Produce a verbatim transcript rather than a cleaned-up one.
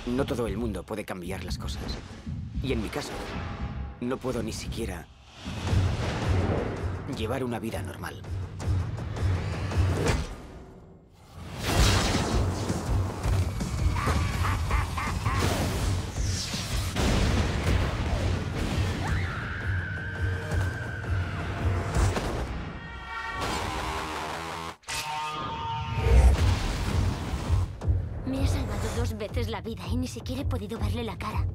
No todo el mundo puede cambiar las cosas. Y en mi caso, no puedo ni siquiera llevar una vida normal. Me ha salvado dos veces la vida y ni siquiera he podido verle la cara.